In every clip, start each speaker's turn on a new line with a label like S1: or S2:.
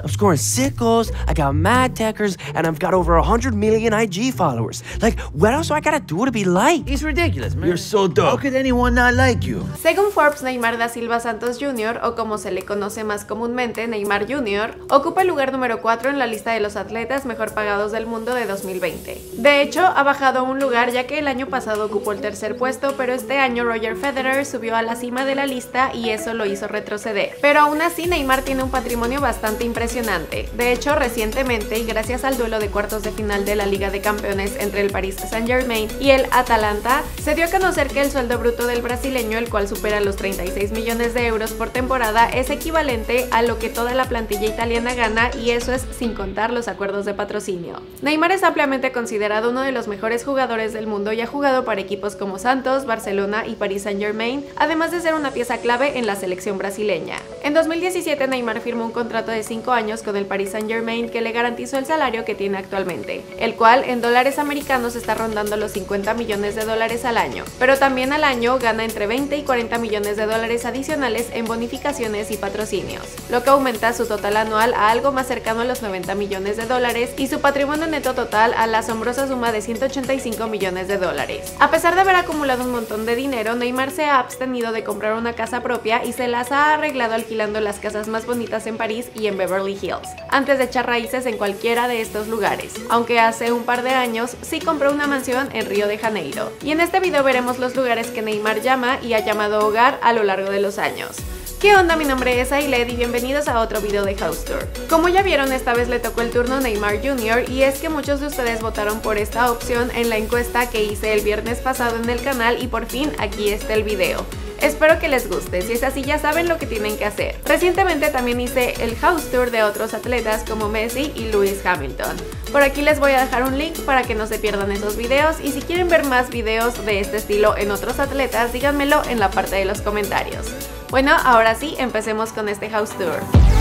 S1: I'm scoring sick goals, I got mad techers, and I've got over 100 million IG followers. Like, what else do I gotta do to be liked?
S2: It's ridiculous, man.
S3: You're so dumb.
S2: How could anyone not like you?
S4: Según Forbes, Neymar da Silva Santos Jr., o como se le conoce más comúnmente, Neymar Jr., ocupa el lugar número 4 en la lista de los atletas mejor pagados del mundo de 2020. De hecho, ha bajado un lugar ya que el año pasado ocupó el tercer puesto, pero este año Roger Federer subió a la cima de la lista y eso lo hizo retroceder. Pero aún así, Neymar tiene un patrimonio bastante impresionante. De hecho, recientemente, y gracias al duelo de cuartos de final de la Liga de Campeones entre el Paris Saint-Germain y el Atalanta, se dio a conocer que el sueldo bruto del brasileño, el cual supera los 36 millones de euros por temporada, es equivalente a lo que toda la plantilla italiana gana, y eso es sin contar los acuerdos de patrocinio. Neymar es ampliamente considerado uno de los mejores jugadores del mundo y ha jugado para equipos como Santos, Barcelona y Paris Saint-Germain, además de ser una pieza clave en la selección brasileña. En 2017, Neymar firmó un contrato de 5 años con el Paris Saint-Germain que le garantizó el salario que tiene actualmente, el cual en dólares americanos está rondando los 50 millones de dólares al año, pero también al año gana entre 20 y 40 millones de dólares adicionales en bonificaciones y patrocinios, lo que aumenta su total anual a algo más cercano a los 90 millones de dólares y su patrimonio neto total a la asombrosa suma de 185 millones de dólares. A pesar de haber acumulado un montón de dinero, Neymar se ha abstenido de comprar una casa propia y se las ha arreglado alquilando las casas más bonitas en París y en Beverly Hills, antes de echar raíces en cualquiera de estos lugares, aunque hace un par de años sí compró una mansión en Río de Janeiro. Y en este video veremos los lugares que Neymar llama y ha llamado hogar a lo largo de los años. ¿Qué onda? Mi nombre es Ailed y bienvenidos a otro video de House Tour. Como ya vieron, esta vez le tocó el turno a Neymar Jr. y es que muchos de ustedes votaron por esta opción en la encuesta que hice el viernes pasado en el canal y por fin aquí está el video. Espero que les guste, si es así ya saben lo que tienen que hacer. Recientemente también hice el House Tour de otros atletas como Messi y Lewis Hamilton. Por aquí les voy a dejar un link para que no se pierdan esos videos y si quieren ver más videos de este estilo en otros atletas, díganmelo en la parte de los comentarios. Bueno, ahora sí, empecemos con este House Tour.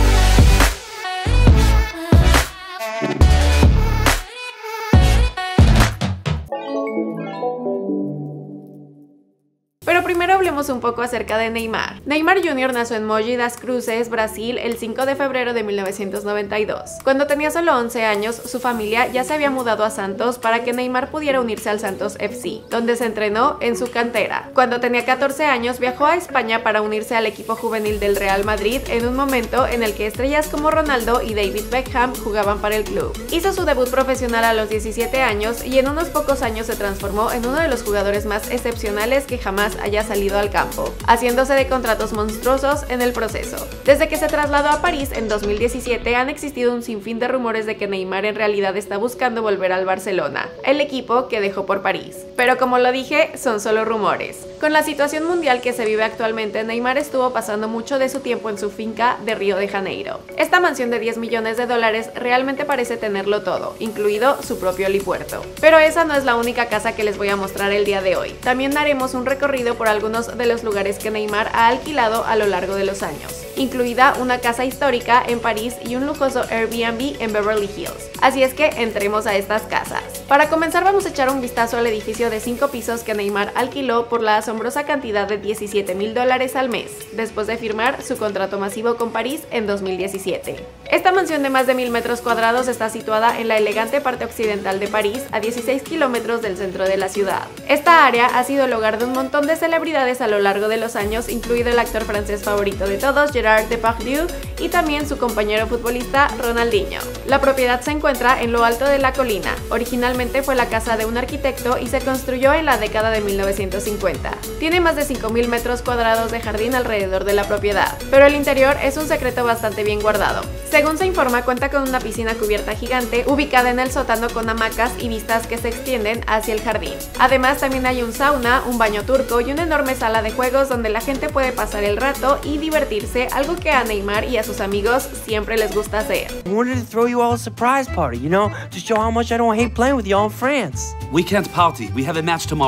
S4: Pero primero hablemos un poco acerca de Neymar. Neymar Jr. nació en Mogi das Cruzes, Brasil, el 5 de febrero de 1992. Cuando tenía solo 11 años, su familia ya se había mudado a Santos para que Neymar pudiera unirse al Santos FC, donde se entrenó en su cantera. Cuando tenía 14 años, viajó a España para unirse al equipo juvenil del Real Madrid en un momento en el que estrellas como Ronaldo y David Beckham jugaban para el club. Hizo su debut profesional a los 17 años y en unos pocos años se transformó en uno de los jugadores más excepcionales que jamás haya salido al campo, haciéndose de contratos monstruosos en el proceso. Desde que se trasladó a París en 2017 han existido un sinfín de rumores de que Neymar en realidad está buscando volver al Barcelona, el equipo que dejó por París. Pero como lo dije, son solo rumores. Con la situación mundial que se vive actualmente, Neymar estuvo pasando mucho de su tiempo en su finca de Río de Janeiro. Esta mansión de 10 millones de dólares realmente parece tenerlo todo, incluido su propio helipuerto. Pero esa no es la única casa que les voy a mostrar el día de hoy. También haremos un recorrido por algunos de los lugares que Neymar ha alquilado a lo largo de los años, incluida una casa histórica en París y un lujoso Airbnb en Beverly Hills. Así es que entremos a estas casas. Para comenzar vamos a echar un vistazo al edificio de 5 pisos que Neymar alquiló por la asombrosa cantidad de $17,000 al mes, después de firmar su contrato masivo con París en 2017. Esta mansión de más de 1000 metros cuadrados está situada en la elegante parte occidental de París, a 16 kilómetros del centro de la ciudad. Esta área ha sido el hogar de un montón de celebridades a lo largo de los años, incluido el actor francés favorito de todos, Gerard Depardieu, y también su compañero futbolista Ronaldinho. La propiedad se encuentra en lo alto de la colina. Originalmente fue la casa de un arquitecto y se construyó en la década de 1950. Tiene más de 5000 metros cuadrados de jardín alrededor de la propiedad, pero el interior es un secreto bastante bien guardado. Según se informa, cuenta con una piscina cubierta gigante ubicada en el sótano con hamacas y vistas que se extienden hacia el jardín. Además, también hay un sauna, un baño turco y una enorme sala de juegos donde la gente puede pasar el rato y divertirse, algo que a Neymar y a sus amigos siempre les gusta hacer.
S1: I wanted to throw you all a surprise party, you know, to show how much I don't hate playing with y'all in France.
S3: We can't party. We have a match tomorrow.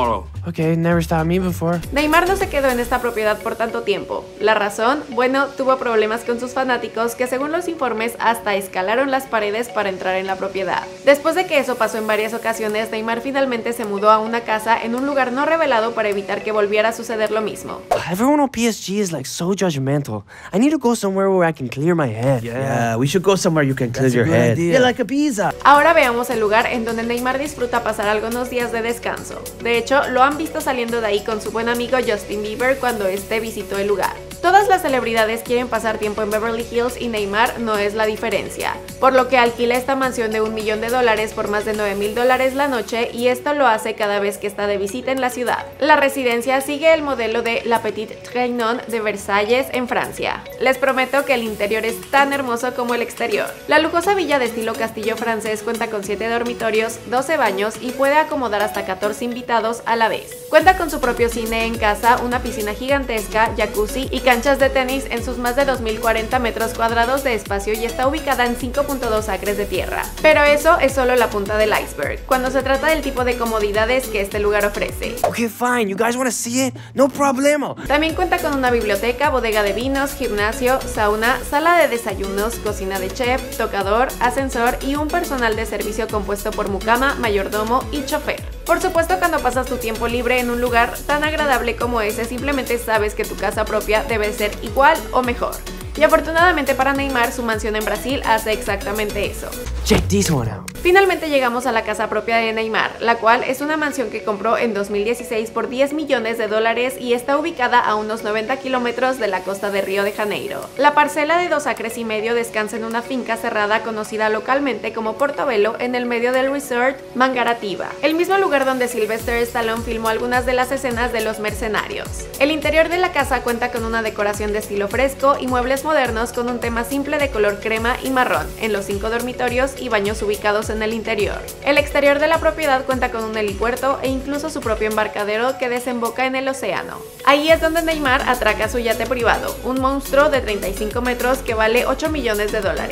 S1: Okay, never stopped me before.
S4: Neymar no se quedó en esta propiedad por tanto tiempo. La razón, bueno, tuvo problemas con sus fanáticos que según los informes hasta escalaron las paredes para entrar en la propiedad. Después de que eso pasó en varias ocasiones, Neymar finalmente se mudó a una casa en un lugar no revelado para evitar que volviera a suceder lo mismo.
S1: Everyone on PSG is like so judgmental. I need to go somewhere where I can clear my head.
S2: Yeah, we should go somewhere you can clear
S3: That's a
S2: your
S3: good
S2: head.
S3: idea.
S2: Yeah, like Ibiza.
S4: Ahora veamos el lugar en donde Neymar disfruta pasar algunos días de descanso. De hecho, lo han visto saliendo de ahí con su buen amigo Justin Bieber cuando este visitó el lugar. Todas las celebridades quieren pasar tiempo en Beverly Hills y Neymar no es la diferencia, por lo que alquila esta mansión de $1 millón por más de $9,000 la noche y esto lo hace cada vez que está de visita en la ciudad. La residencia sigue el modelo de La Petite Trianon de Versalles en Francia. Les prometo que el interior es tan hermoso como el exterior. La lujosa villa de estilo castillo francés cuenta con 7 dormitorios, 12 baños y puede acomodar hasta 14 invitados a la vez. Cuenta con su propio cine en casa, una piscina gigantesca, jacuzzi y canchas de tenis en sus más de 2.040 metros cuadrados de espacio y está ubicada en 5.2 acres de tierra. Pero eso es solo la punta del iceberg, cuando se trata del tipo de comodidades que este lugar ofrece.
S1: Okay, fine. You guys want to see it? No problemo.
S4: También cuenta con una biblioteca, bodega de vinos, gimnasio, sauna, sala de desayunos, cocina de chef, tocador, ascensor y un personal de servicio compuesto por mucama, mayordomo y chofer. Por supuesto, cuando pasas tu tiempo libre en un lugar tan agradable como ese, simplemente sabes que tu casa propia debe ser igual o mejor. Y afortunadamente para Neymar, su mansión en Brasil hace exactamente eso.
S1: Check this one out.
S4: Finalmente llegamos a la casa propia de Neymar, la cual es una mansión que compró en 2016 por $10 millones y está ubicada a unos 90 kilómetros de la costa de Río de Janeiro. La parcela de 2,5 acres descansa en una finca cerrada conocida localmente como Portobello en el medio del resort Mangaratiba, el mismo lugar donde Sylvester Stallone filmó algunas de las escenas de Los Mercenarios. El interior de la casa cuenta con una decoración de estilo fresco y muebles modernos con un tema simple de color crema y marrón en los 5 dormitorios y baños ubicados en el interior. El exterior de la propiedad cuenta con un helipuerto e incluso su propio embarcadero que desemboca en el océano. Ahí es donde Neymar atraca su yate privado, un monstruo de 35 metros que vale $8 millones.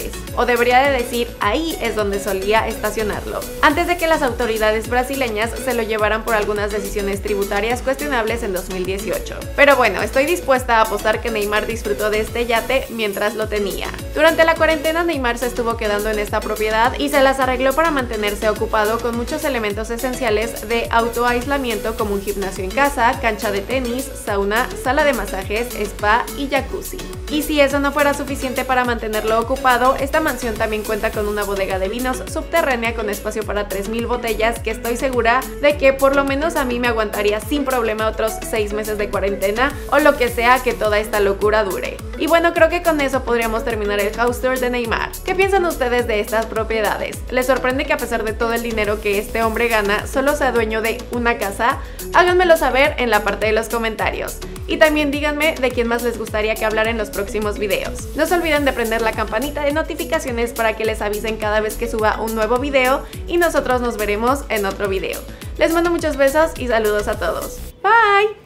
S4: O debería de decir, ahí es donde solía estacionarlo, antes de que las autoridades brasileñas se lo llevaran por algunas decisiones tributarias cuestionables en 2018. Pero bueno, estoy dispuesta a apostar que Neymar disfrutó de este yate mientras lo tenía. Durante la cuarentena, Neymar se estuvo quedando en esta propiedad y se las arregló para mantenerse ocupado con muchos elementos esenciales de autoaislamiento como un gimnasio en casa, cancha de tenis, sauna, sala de masajes, spa y jacuzzi. Y si eso no fuera suficiente para mantenerlo ocupado, esta mansión también cuenta con una bodega de vinos subterránea con espacio para 3,000 botellas que estoy segura de que por lo menos a mí me aguantaría sin problema otros 6 meses de cuarentena o lo que sea que toda esta locura dure. Y bueno, creo que con eso podríamos terminar el house tour de Neymar. ¿Qué piensan ustedes de estas propiedades? ¿Les sorprende que a pesar de todo el dinero que este hombre gana, solo sea dueño de una casa? Háganmelo saber en la parte de los comentarios. Y también díganme de quién más les gustaría que hablara en los próximos videos. No se olviden de prender la campanita de notificaciones para que les avisen cada vez que suba un nuevo video y nosotros nos veremos en otro video. Les mando muchos besos y saludos a todos. Bye.